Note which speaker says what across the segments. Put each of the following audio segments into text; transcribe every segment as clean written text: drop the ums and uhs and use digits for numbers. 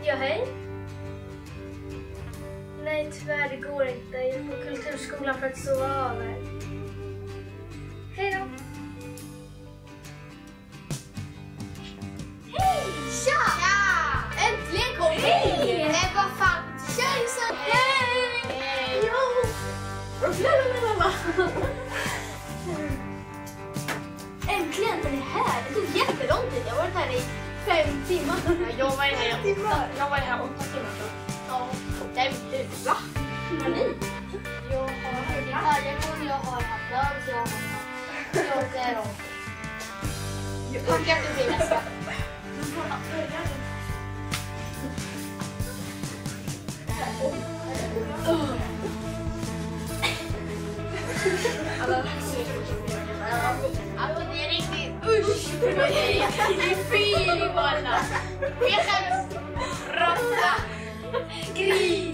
Speaker 1: Ja, hej. Nej, tyvärr, det går inte. Jag är på kulturskolan för att sova över. Hej då.
Speaker 2: Hej! Tja! Ja! Äntligen kom vi! Hej! Nej, vad fan? Tjejsen! Hej! Jo! Äntligen är det här. Det tog jättelång tid. Jag har varit här i 5 timmar. Jag var här 8 timmar. Ja. Nej, du, va? Vad ni? Jag har gitarren, jag har haft dans, jag har haft... Packa upp din väska. Alltså det är riktigt usch. Det är riktigt fil i bollarna. Jag skäms. Råtta. Gris.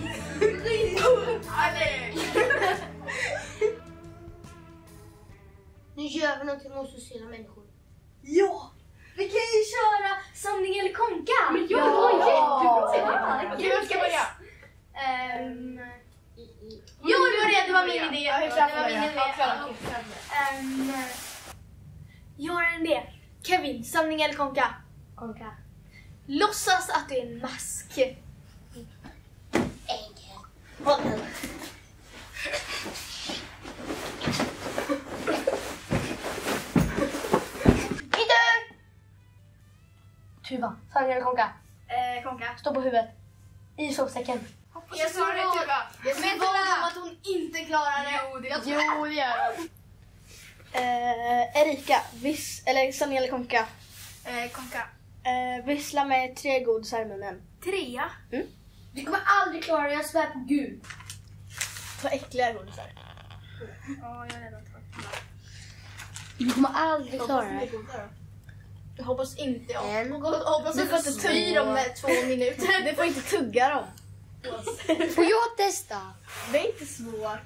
Speaker 2: Nu gör vi någonting med sociala människor.
Speaker 1: Ja! Vi kan ju köra sanning eller konka.
Speaker 2: Men jättebra.
Speaker 1: Vem ska börja? Jo, det var min idé. Jag har en idé. Kevin, sanning eller konka?
Speaker 2: Konka.
Speaker 1: Låtsas att du är en mask.
Speaker 2: Enkelt. Håll den. Tuva, sanning eller konka?
Speaker 1: Konka.
Speaker 2: Stå på huvudet. I sovsäcken.
Speaker 1: Jag sa det, Tuva. Jag vet om att hon inte klarar det.
Speaker 2: Jo, det gör hon.
Speaker 3: Erika, eller sanning eller konka?
Speaker 1: Konka.
Speaker 3: Vissla med 3 godisar i munnen.
Speaker 1: 3.
Speaker 2: Du kommer aldrig klara det, jag svär på Gud.
Speaker 3: Ta äckliga godisar.
Speaker 1: Ja, jag är redan trött.
Speaker 2: Du kommer aldrig klara det.
Speaker 1: Jag hoppas inte jag.
Speaker 3: Du får inte
Speaker 1: styr om 2 minuter.
Speaker 3: Du får inte tugga dem.
Speaker 2: Får jag testa?
Speaker 3: Det är inte svårt.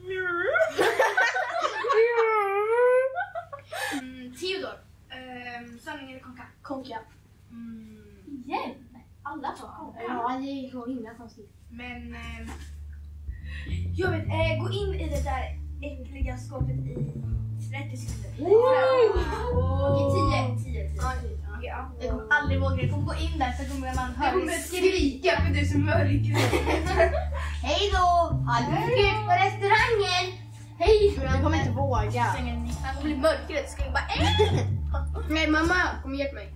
Speaker 1: Theodor. Sanning eller konka?
Speaker 3: Konka.
Speaker 1: Igen? Alla tar konka.
Speaker 2: Ja, det är så himla konstigt.
Speaker 1: Men jag vet, gå in i det där äckliga skåpet i 30 sekunder. Okej, 10. Okej, ja. Jag kommer aldrig våga. Jag kommer gå in där så kommer man höra mig skrika för du är så mörk.
Speaker 2: Hej då! Aldrig ut på restaurangen! Hej!
Speaker 3: Du kommer inte våga.
Speaker 1: Han kommer bli mörkrädd så ska jag bara
Speaker 2: Nej, mamma, kom och hjälp mig.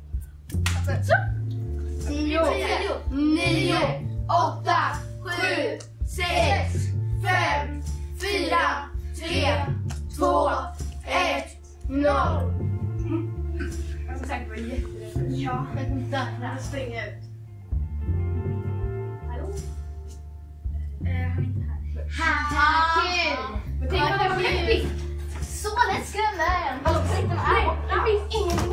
Speaker 1: 10, 9, 8, 7, 6, 5, 4, 3, 2, 1, 0. Jag som sagt var jätterädd. Ja, jag springer ut. Hallå? Han är inte här.
Speaker 2: Haha, kul!
Speaker 1: Men tänk vad det var deppigt. Så lätt skrämde jag. Hallå, det finns ingenting